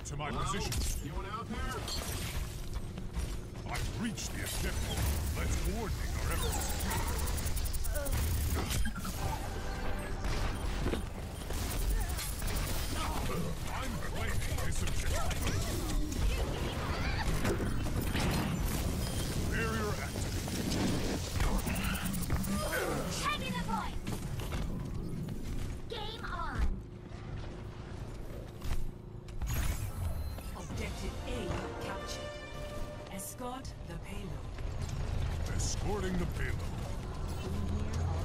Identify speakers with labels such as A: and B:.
A: to my position.
B: Anyone out there?
A: I've reached the objective. Let's coordinate our efforts. I'm claiming this objective. Barrier active.
C: Taking the point! Game on!
D: Objective A captured. Escort the payload.
A: Escorting the payload.
D: Here